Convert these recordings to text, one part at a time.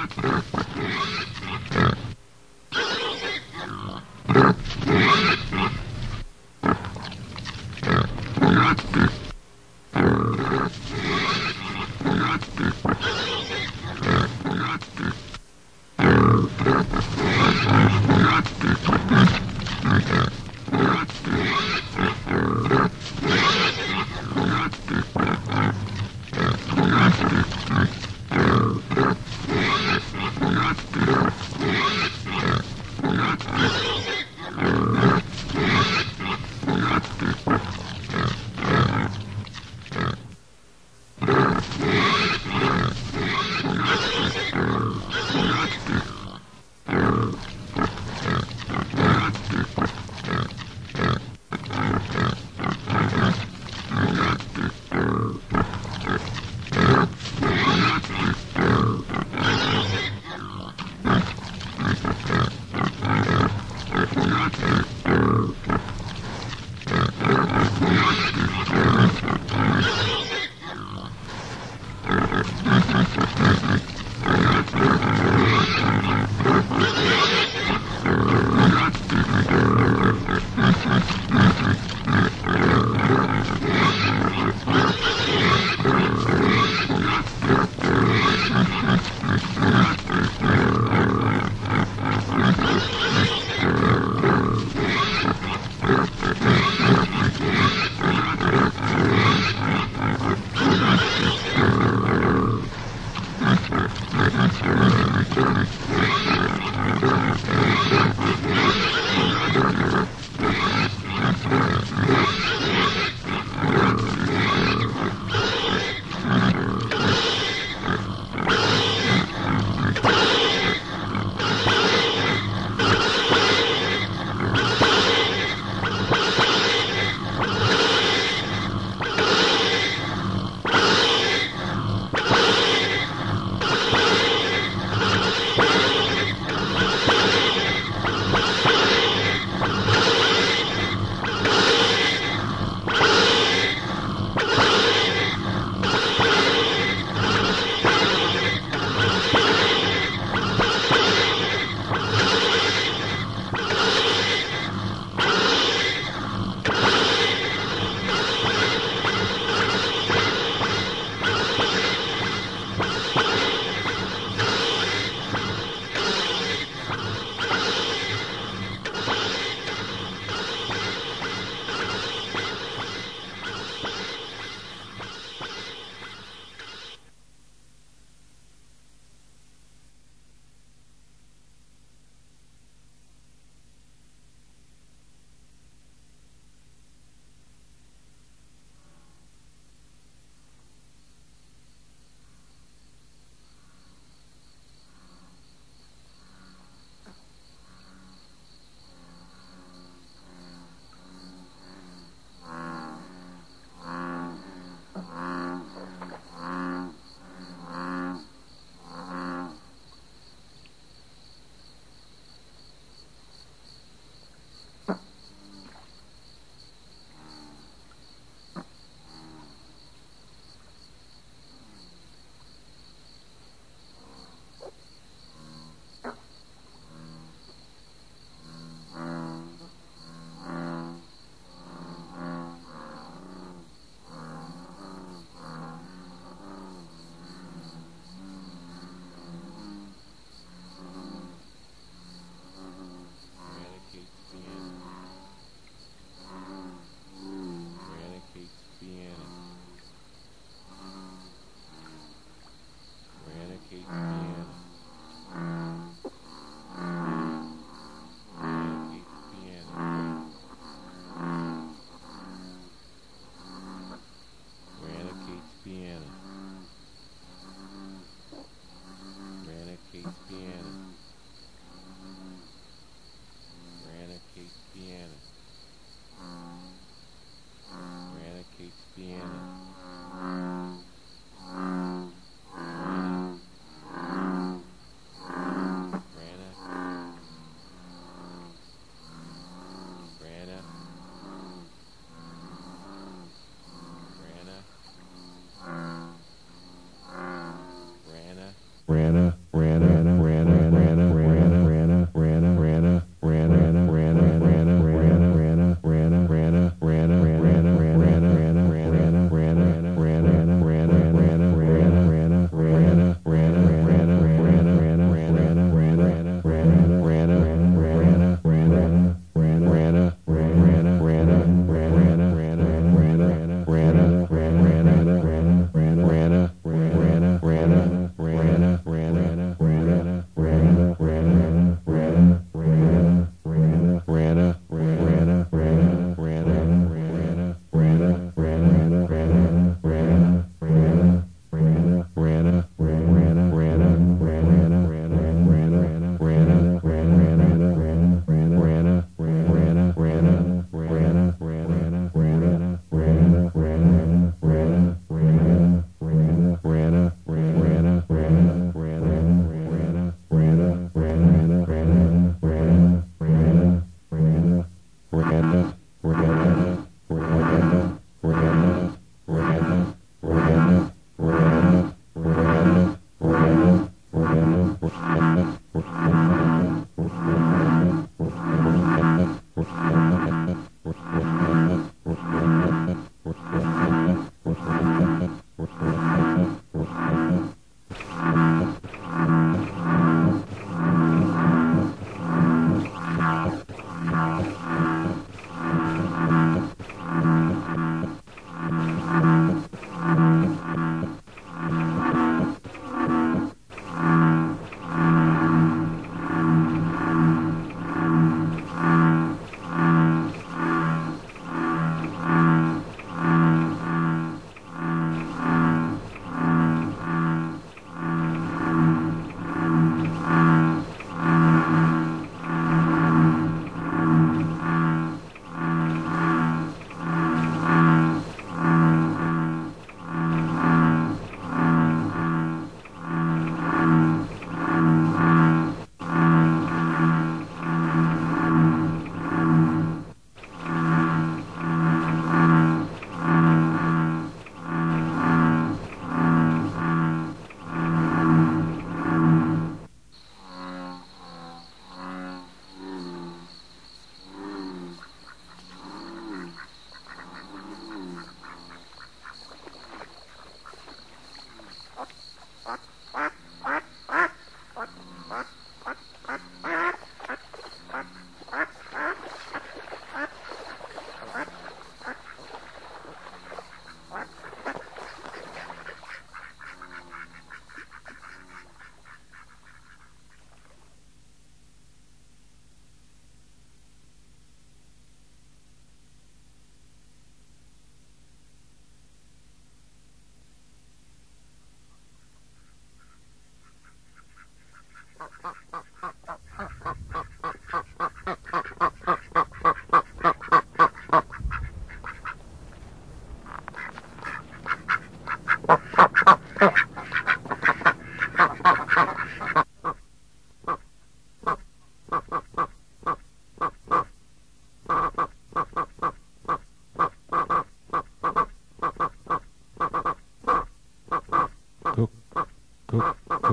Rana,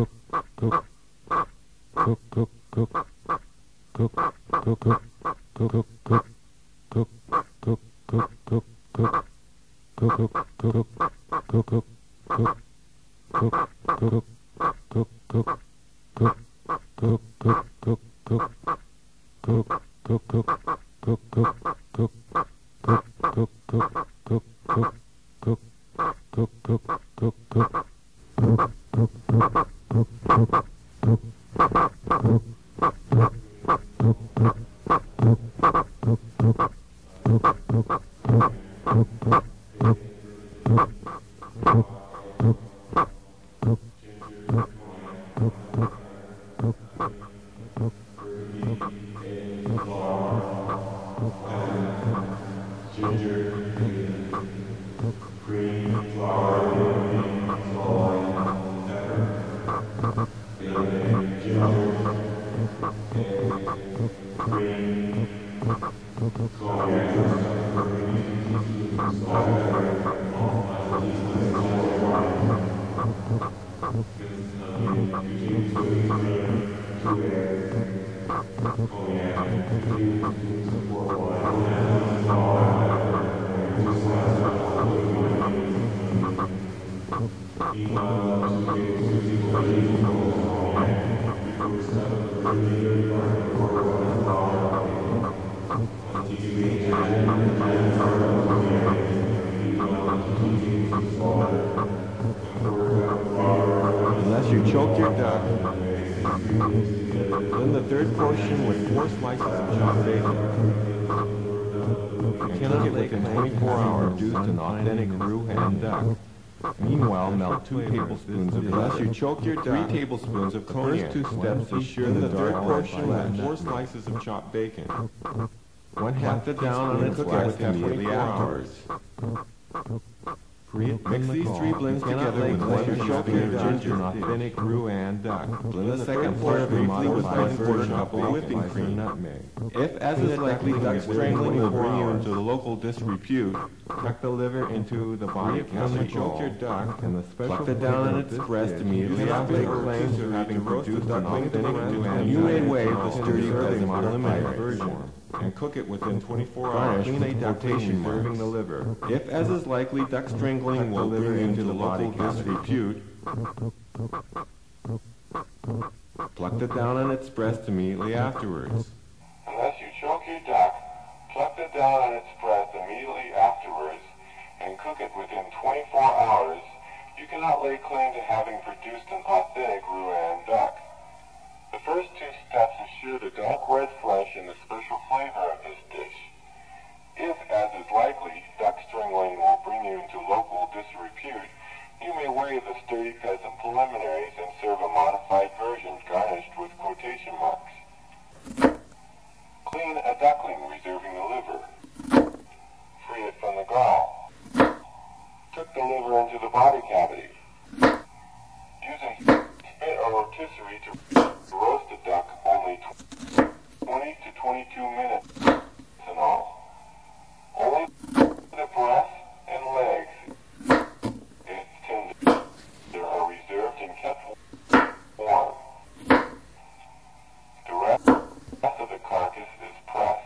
Unless you choke your duck. Then the third portion with 4 slices of chopped bacon. You cannot get within 24 hours reduced an authentic roux and duck. Meanwhile, melt 2 tablespoons of unless you choke your duck, 3 tablespoons of cognac. The first 2 steps assure the third portion with 4 slices of chopped bacon. 1/2 the down on its breast immediately afterwards. Mix these 3 blends together with one choke of ginger, authentic roux and duck. Blend the second part briefly with 1/4 cup of whipping cream. Nutmeg. If, as is likely, duck strangling will bring you into the local disrepute, tuck the liver into the body cavity. Choke your duck and pluck the down on its breast immediately after the claims of having produced an authentic roux and you may waive the sturdy serving modified version and cook it within 24 hours. Clean a ductation serving the liver. If, as is likely, duck strangling will bring you into the local disrepute, pluck the down on its breast immediately afterwards. Unless you choke your duck, pluck the down on its breast immediately afterwards, and cook it within 24 hours, you cannot lay claim to having produced an authentic Rouen duck. The first 2 steps assure the dark red flesh and the special flavor of this dish. If, as is likely, duck strangling will bring you into local disrepute, you may waive the sturdy peasant preliminaries and serve a modified version garnished with quotation marks. Clean a duckling, reserving the liver. Free it from the gall. Tuck the liver into the body cavity. Using spit or rotisserie to roast the duck only 20 to 22 minutes in all. Only the breast and legs, its tendons, are reserved and kept warm. The rest of the carcass is pressed.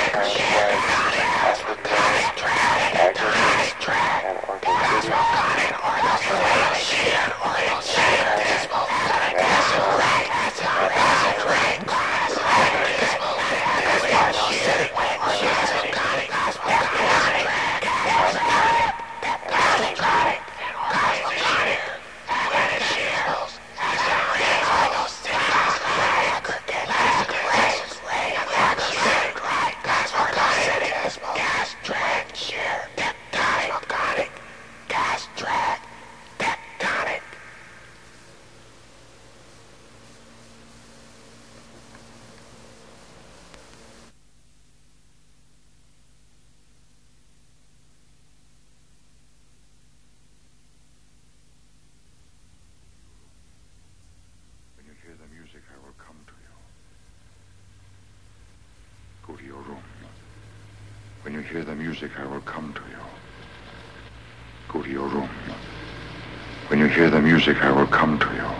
When you hear the music, I will come to you. Go to your room. When you hear the music, I will come to you.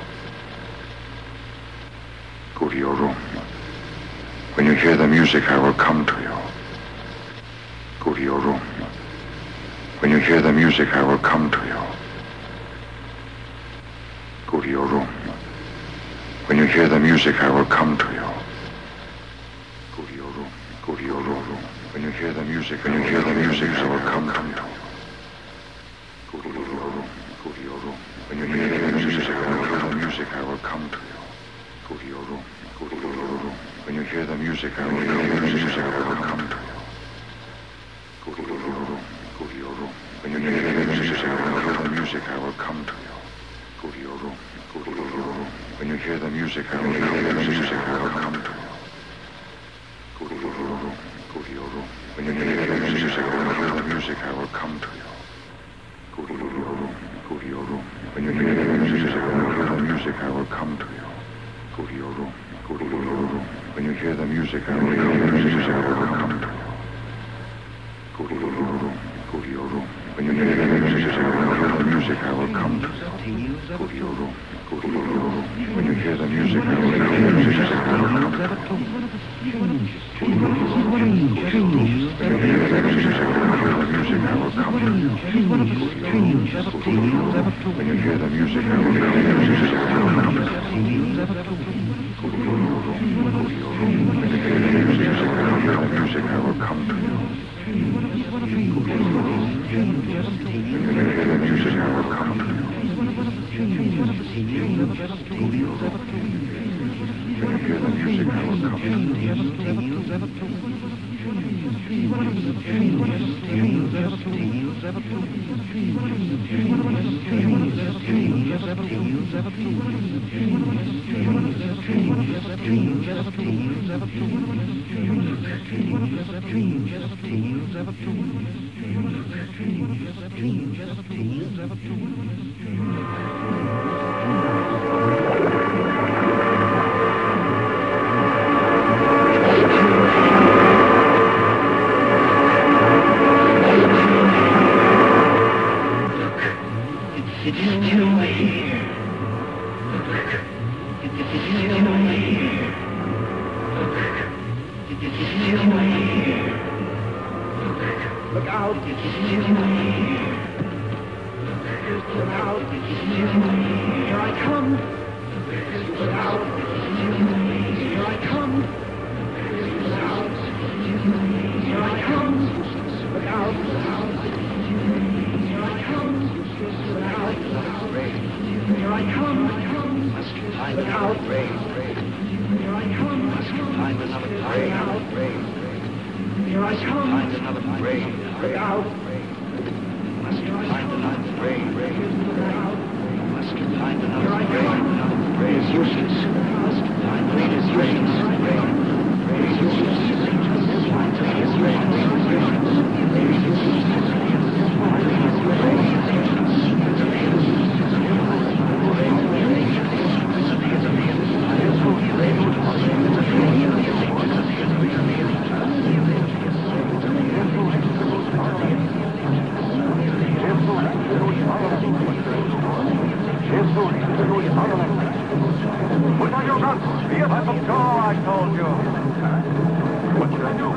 Go to your room. When you hear the music, I will come to you. Go to your room. When you hear the music, I will come to you. Go to your room. When you hear the music, I will come to you. Go to your room. Go to your room. When you hear the music, I will come to you. Go to your room. Go to your room. When you hear the music, I will come to you. Go to your room. Go to your room. When you hear the music, I will come to you. Go to your room. Go to your room. When you hear the music, I will come to you. Go to your room. Go to your room. When you hear the music, I will come to you. Go to your room. Go to your room. When you hear the music, I will come to you. Go to your room. Go to your room. When you hear the music, I will come to you. Go to your room. Go to your room. When you hear the music, I will come to you. Go to your room. Go to your room. When you hear the music, I will come to you. Go to your room. Go to your room. When you hear the music, I will come to you. When you hear the music, I will come to Put on your guns. Be a weapon. So I told you. What should I do?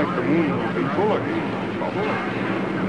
Tonight the moon will be full again.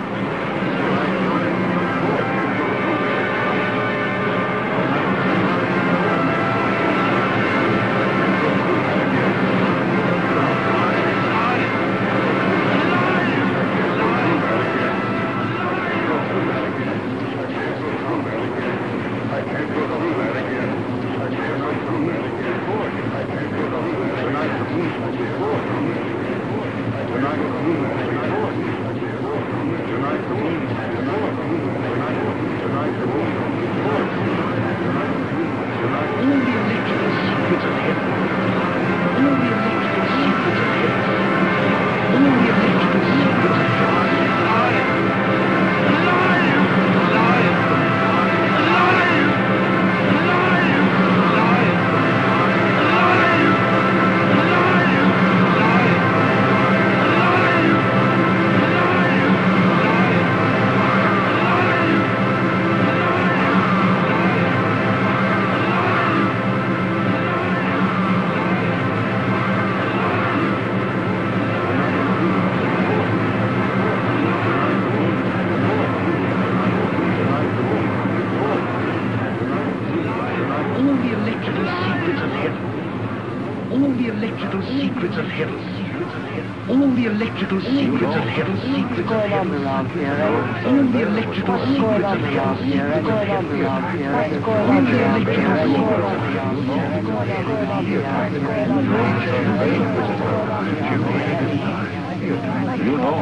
You know,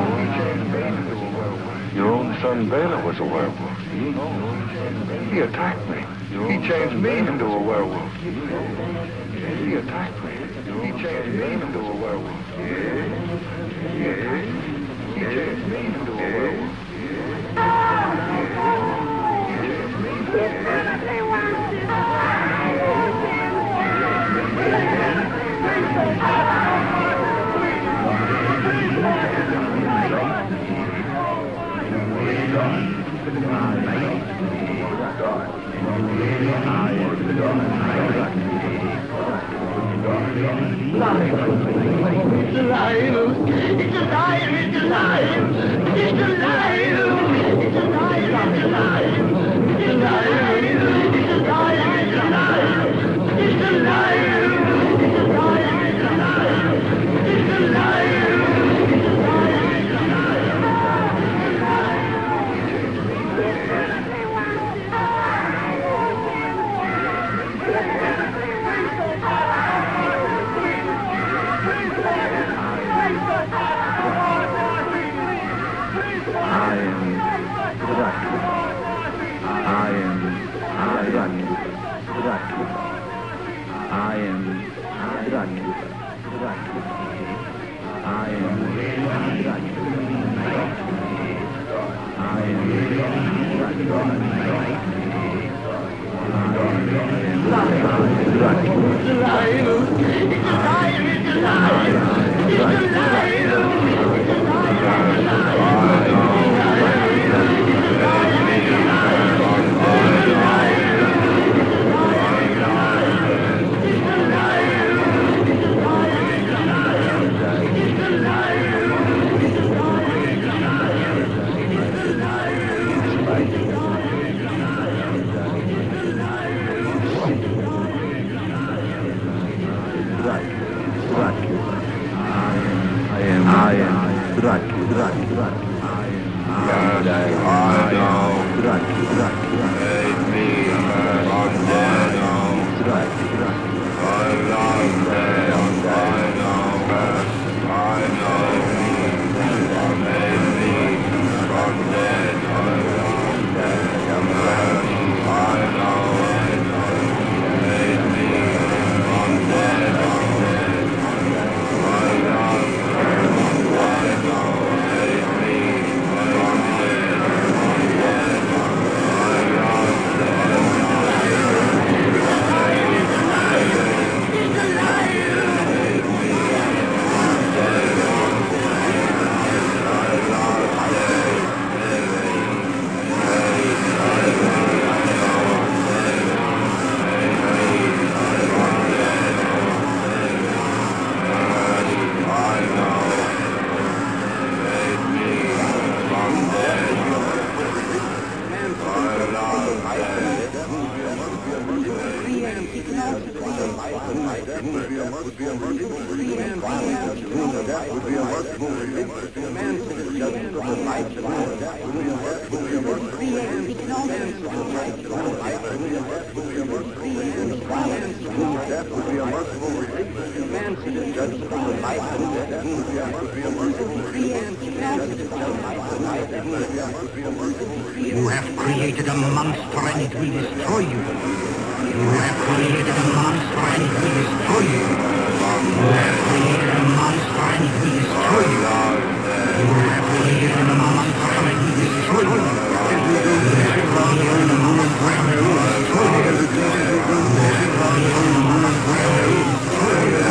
your own son Bela was a werewolf. He attacked me. He changed me into a werewolf. He attacked me. He changed me into a werewolf. He changed me into a werewolf. You have created a monster and it will destroy you. You have created a monster and it will destroy you. You have created a monster and it will destroy you. You have created a monster and it will destroy you. You have created a monster and it will destroy you. You have created a monster and it will destroy you.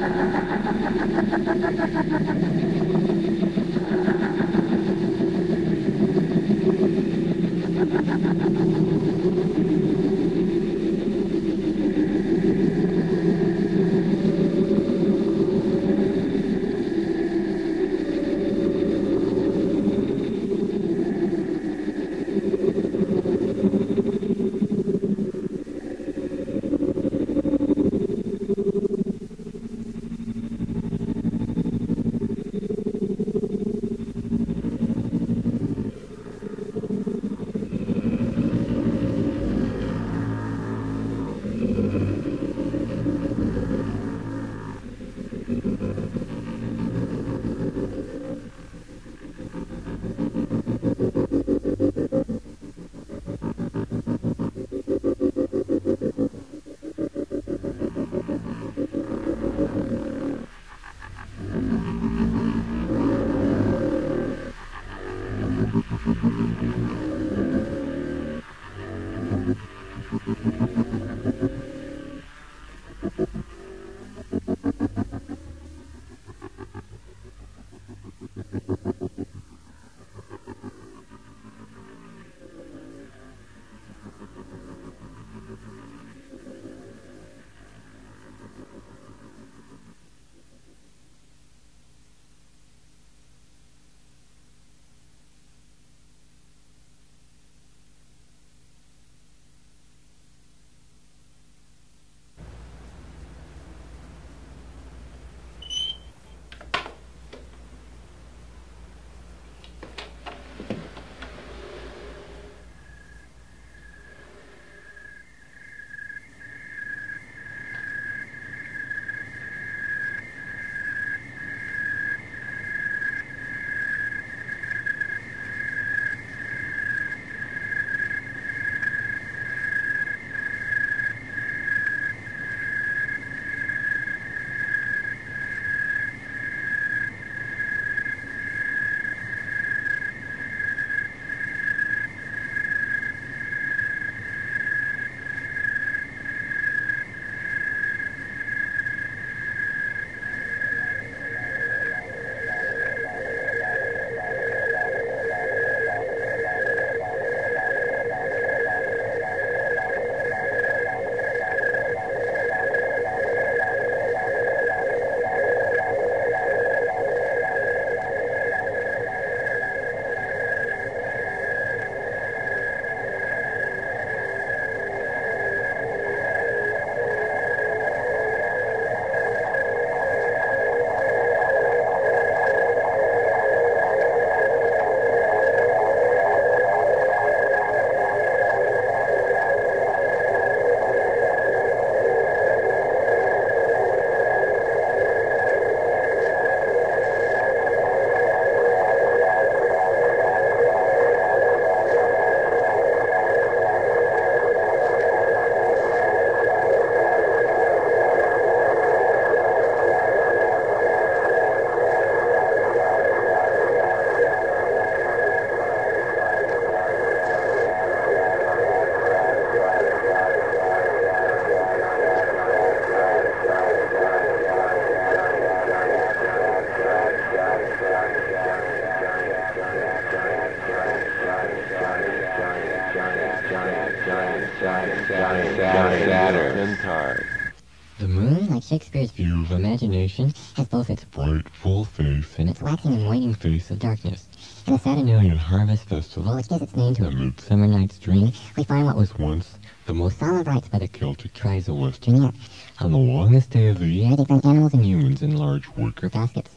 Saturn. The moon, like Shakespeare's view of imagination, has both its bright, full face and its waxing and waning face of darkness. In the Saturnalian Harvest Festival, which gives its name to a Midsummer Night's Dream, we find what was once the most solemn rites by the Celtic tribes of Western Europe. On the longest day of the year, they bring animals and humans in large wicker baskets.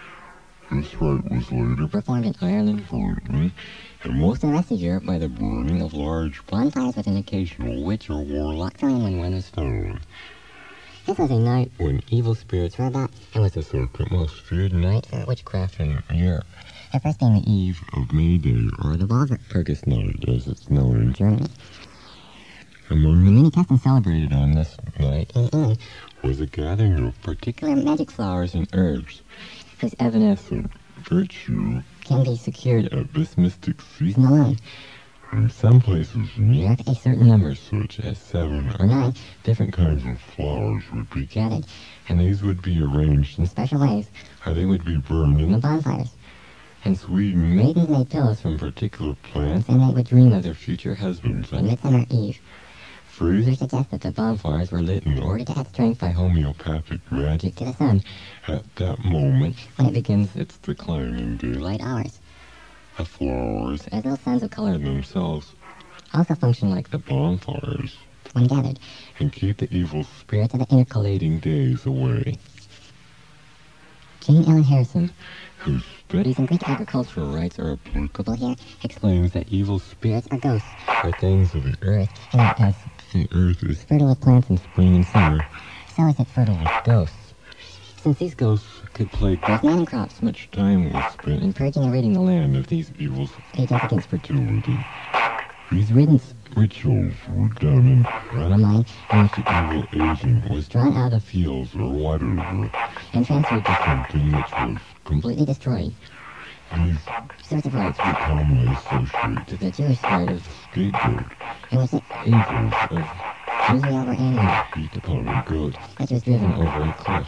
This rite was later performed in Ireland, Britain, and most of the rest of Europe by the burning of large bonfires with an occasional witch or warlock thrown when one was found. This was a night when evil spirits were about, and was the second most feared night for witchcraft in Europe. The first being the eve of May Day, or the Walpurgis Night, as it's known in Germany. Among the many customs celebrated on this night in England was a gathering of particular magic flowers and herbs, whose evanescent virtue can be secured at this mystic season alone. In some places, near a certain number, such as 7 or 9, different kinds of flowers would be gathered, and these would be arranged in special ways, or they would be burned in the bonfires. In Sweden, maidens made pillows from particular plants, and they would dream of their future husbands on Midsummer Eve. Fraser suggests that the bonfires were lit in order to add strength by homeopathic magic to the sun at that moment when it begins its decline in daylight hours. The flowers, as little suns of color themselves, also function like the bonfires when gathered, and keep the evil spirits of the intercalating days away. Jane Ellen Harrison, whose studies in Greek agricultural rites are applicable here, explains that evil spirits are ghosts, or things of the earth, and that as the earth is fertile with plants in spring and summer, so is it fertile with ghosts. Since these ghosts could plague both man and crops, much time was spent in purging and ridding the land of these evil agents against fertility. These riddance rituals were done in a mine in which the evil agent was drawn out of fields or whatever and transferred to something which was completely destroyed. These sorts of rites were commonly associated to the Jewish rite of scapegoat, in which the angels of Israel were animals beat upon a goat that was driven over a cliff.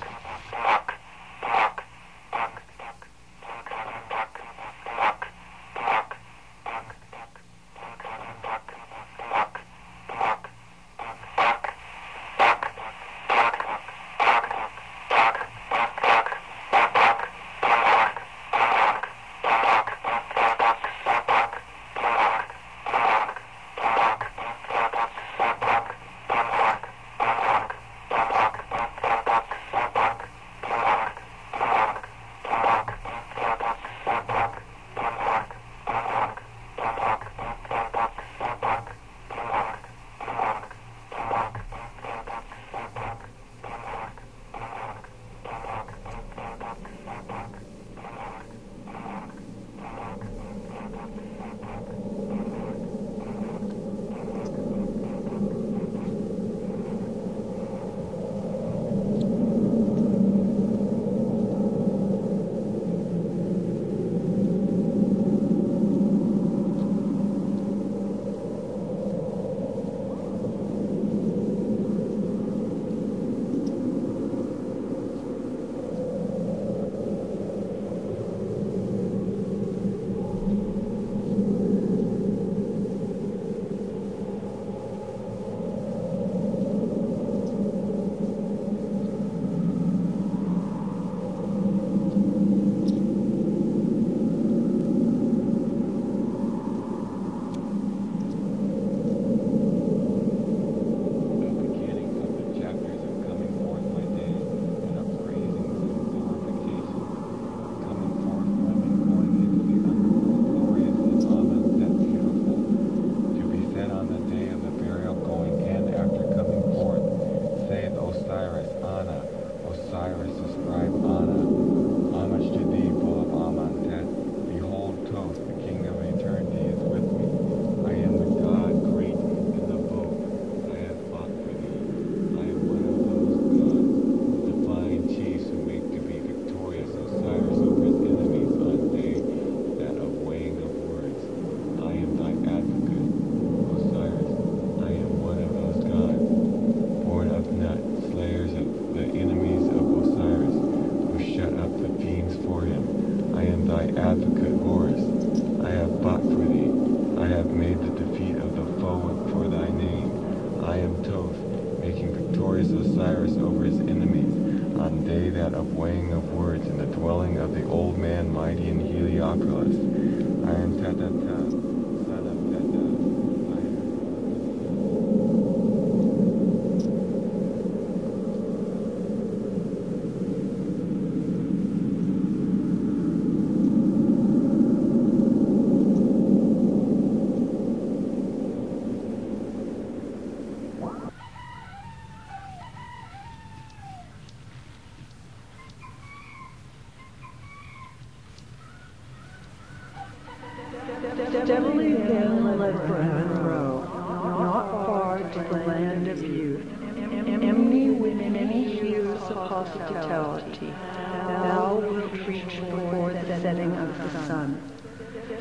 Steadily then led Brown Row, not far to the land of youth, empty with many hues of hospitality. Thou wilt reach before the setting of the sun.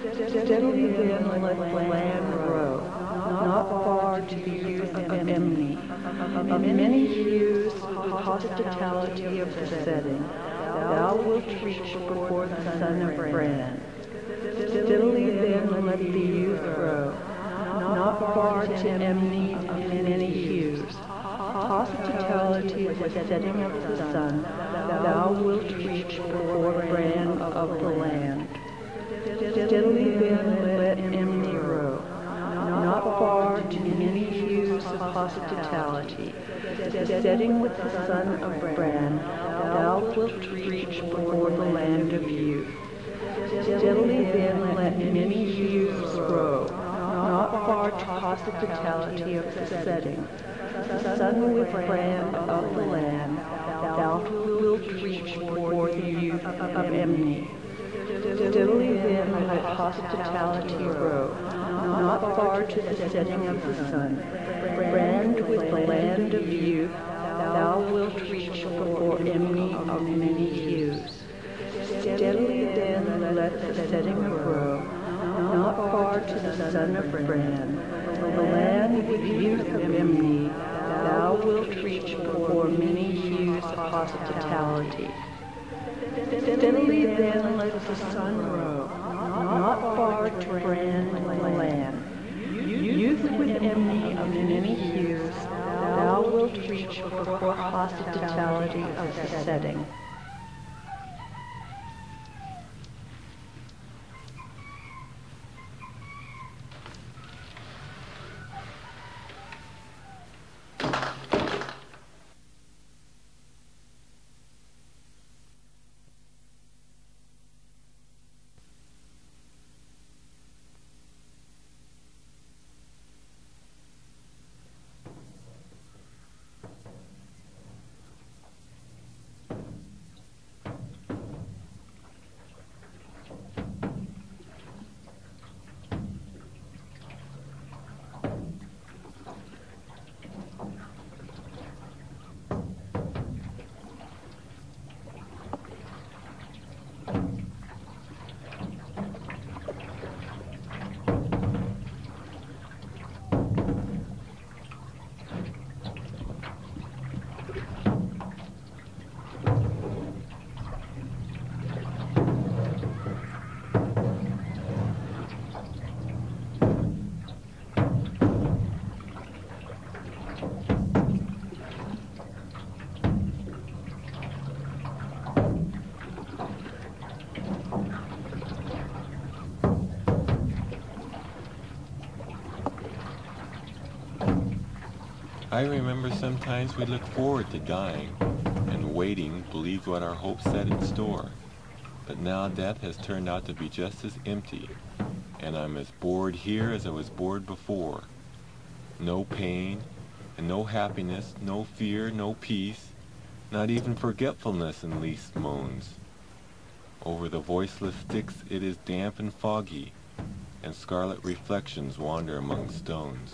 Steadily then let the land grow, not far to the youth of Emney, of many hues, hospitality of the setting, thou wilt reach before the son of Bran. Steadily then let the youth grow, not far to Emney of many hues, hospitality of the setting of the sun, thou wilt reach before Bran of the land. Steadily then let Emney row, not far to many hues of hospitality, setting with the son of Bran, thou wilt reach before the land of youth. Steadily then let many hues grow, not far to hospitality of the setting, the sun with Bran of the land, thou wilt reach before the youth of Emney. Steadily then let hospitality grow, not far to the setting of the sun, brand with the land of youth, thou wilt reach before Emney of many hues. Steadily then let the setting grow, not far to the son of Bran, the land with youth of Emney, thou wilt reach before many hues of hospitality. Steadily then let the sun grow, not far to Bran the land. Youth with Emney of many hues, thou wilt reach before hospitality of the setting. I remember sometimes we looked forward to dying, and waiting believed what our hopes set in store. But now death has turned out to be just as empty, and I'm as bored here as I was bored before. No pain, and no happiness, no fear, no peace, not even forgetfulness and least moans. Over the voiceless Styx it is damp and foggy, and scarlet reflections wander among stones.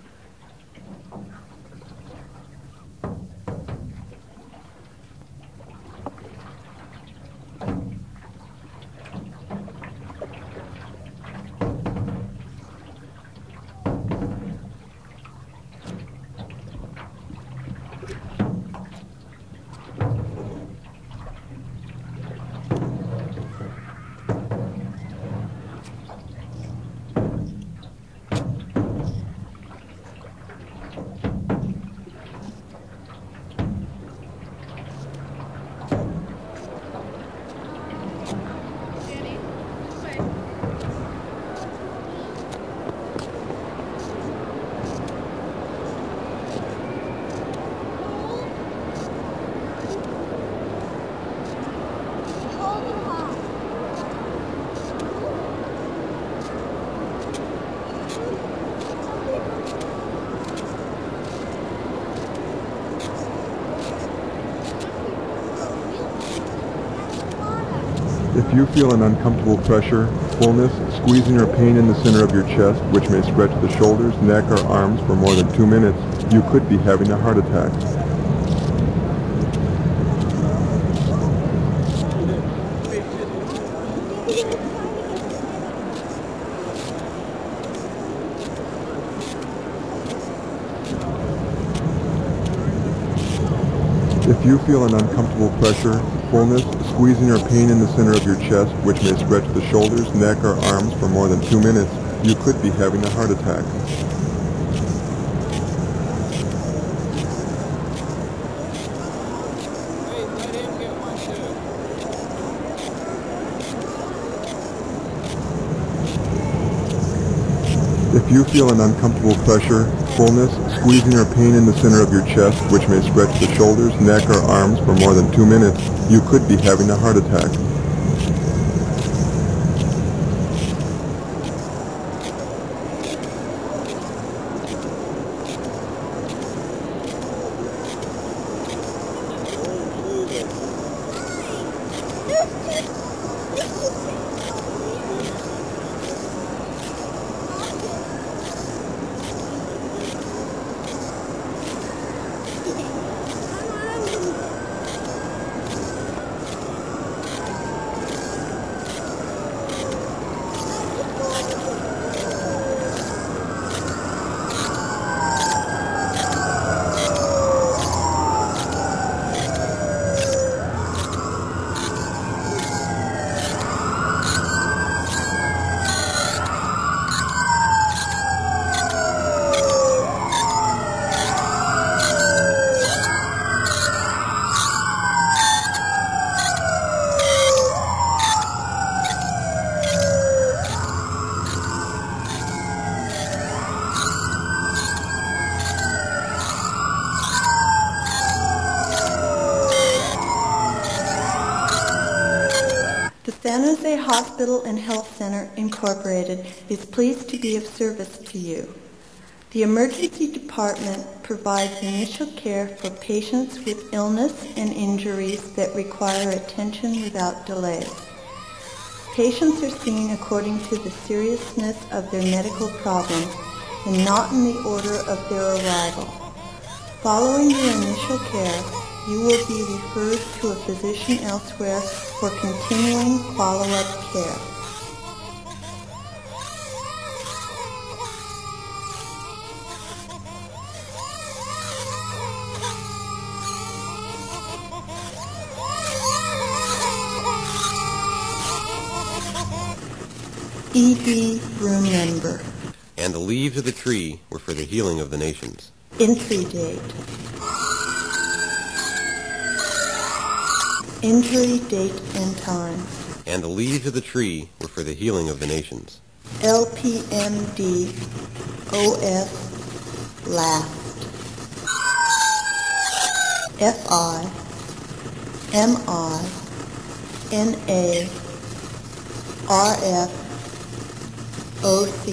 If you feel an uncomfortable pressure, fullness, squeezing or pain in the center of your chest, which may spread to the shoulders, neck, or arms for more than 2 minutes, you could be having a heart attack. you feel an uncomfortable pressure, fullness, squeezing or pain in the center of your chest, which may stretch the shoulders, neck, or arms for more than 2 minutes, you could be having a heart attack. If you feel an uncomfortable pressure, fullness, squeezing or pain in the center of your chest, which may stretch the shoulders, neck, or arms for more than 2 minutes, you could be having a heart attack. San Jose Hospital and Health Center, Incorporated, is pleased to be of service to you. The emergency department provides initial care for patients with illness and injuries that require attention without delay. Patients are seen according to the seriousness of their medical problems and not in the order of their arrival. Following your initial care, you will be referred to a physician elsewhere for continuing follow-up care. ED room number. And the leaves of the tree were for the healing of the nations. Entry date. Injury date and time. And the leaves of the tree were for the healing of the nations. LPMD OF last. FI MI NA RF OC.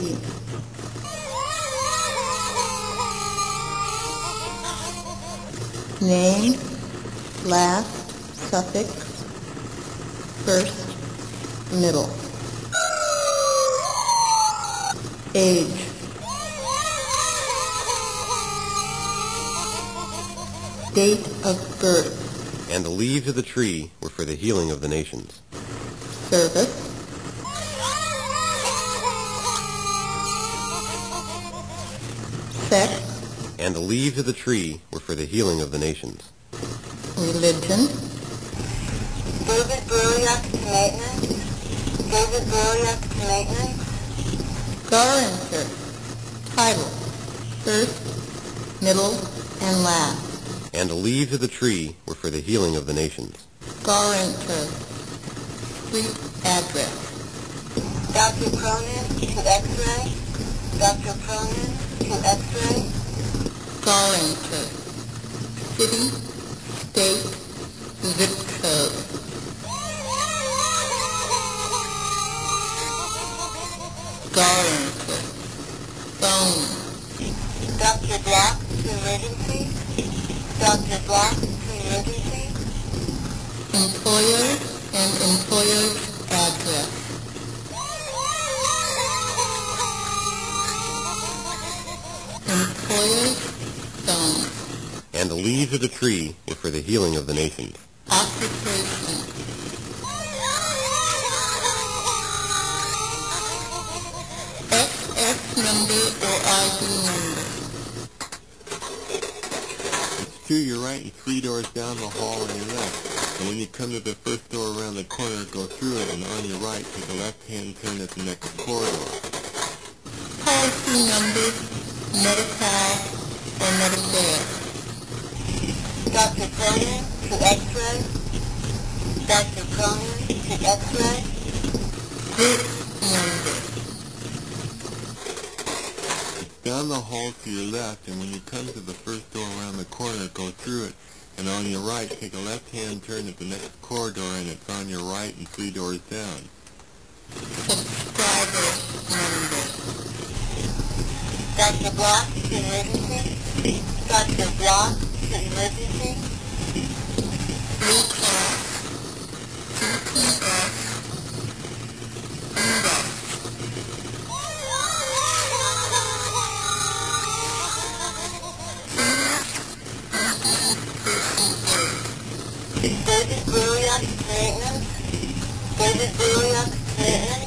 Name, last, suffix, first, middle. Age. Date of birth. And the leaves of the tree were for the healing of the nations. Service. Sex. And the leaves of the tree were for the healing of the nations. Religion. David Burliak to maintenance. David Burliak to maintenance. Guarantor. Title. First, middle, and last. And the leaves of the tree were for the healing of the nations. Guarantor. Street address. Dr. Cronin to X-ray. Dr. Cronin to X-ray. Guarantor. City, state, zip code. Guarantor. Phone. Dr. Block to emergency. Dr. Block to emergency. Employer and employer's address. Employer's phone. And the leaves of the tree were for the healing of the nations. Occupation. XX number or ID number. two your right and three doors down the hall on your left. And when you come to the first door around the corner, go through it, and on your right, take a left-hand turn at the next corridor. Policy numbers, Medi-Cal, or Medicare. Dr. Cronin to X-ray. Dr. Cronin to X-ray. This number. Down the hall to your left, and when you come to the first door around the corner, go through it, and on your right, take a left-hand turn at the next corridor, and it's on your right and three doors down. Subscriber number. Dr. Block to emergency. Dr. Block to emergency. Blue Cross. CPS. Index. David Buriak maintenance. David Buriak maintenance.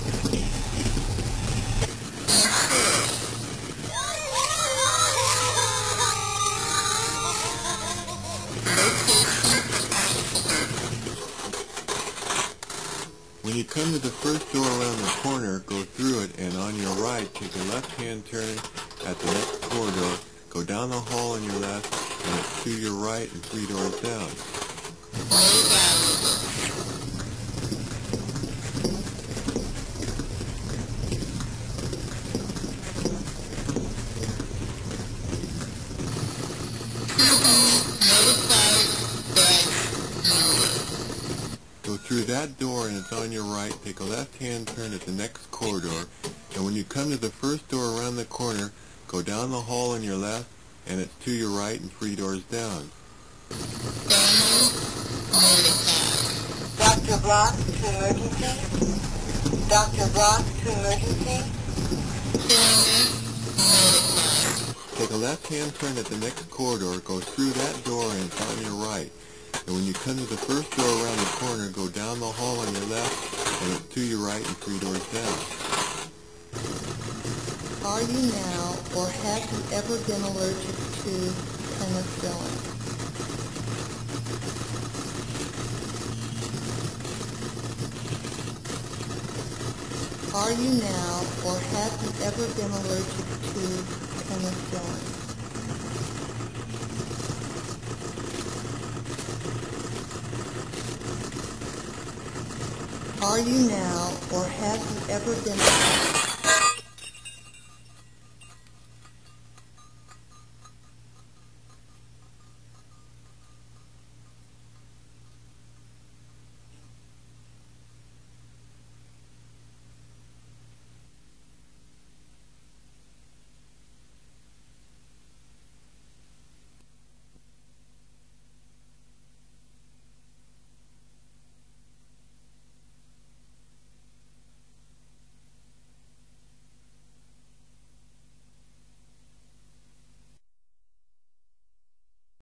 When you come to the first door around the corner, go through it, and on your right, take a left-hand turn at the next corridor, go down the hall on your left, and it's to your right and three doors down. Go through that door, and it's on your right, take a left-hand turn at the next corridor, and when you come to the first door around the corner, go down the hall on your left, and it's to your right and three doors down. Dr. Block to emergency. Dr. Block to emergency. Take a left-hand turn at the next corridor, go through that door, and it's on your right. And when you come to the first door around the corner, go down the hall on your left, and it's to your right and three doors down. Are you now, or have you ever been allergic to penicillin? Are you now, or have you ever been allergic to penicillin? Are you now, or have you ever been